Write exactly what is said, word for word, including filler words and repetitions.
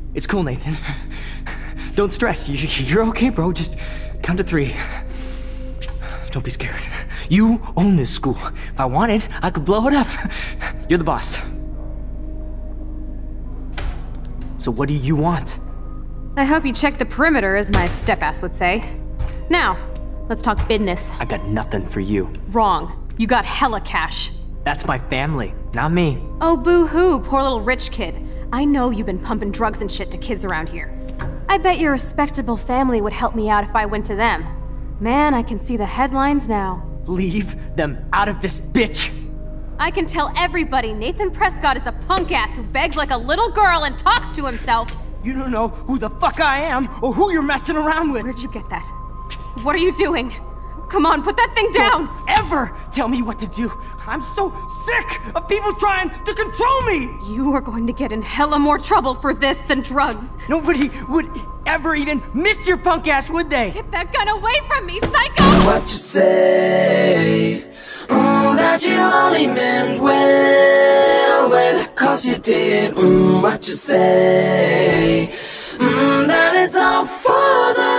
It's cool, Nathan. Don't stress. You're okay, bro. Just count to three. Don't be scared. You own this school. If I wanted, I could blow it up. You're the boss. So what do you want? I hope you checked the perimeter, as my step-ass would say. Now, let's talk business. I got nothing for you. Wrong. You got hella cash. That's my family, not me. Oh, boo-hoo, poor little rich kid. I know you've been pumping drugs and shit to kids around here. I bet your respectable family would help me out if I went to them. Man, I can see the headlines now. Leave them out of this bitch! I can tell everybody Nathan Prescott is a punk ass who begs like a little girl and talks to himself. You don't know who the fuck I am or who you're messing around with. Where'd you get that? What are you doing? Come on, put that thing down! Don't ever tell me what to do! I'm so sick of people trying to control me! You are going to get in hella more trouble for this than drugs. Nobody would ever even miss your punk ass, would they? Get that gun away from me, psycho! What you say? Mm, that you only meant well, well, cause you did. Mm, what you say? Mm, that it's all for the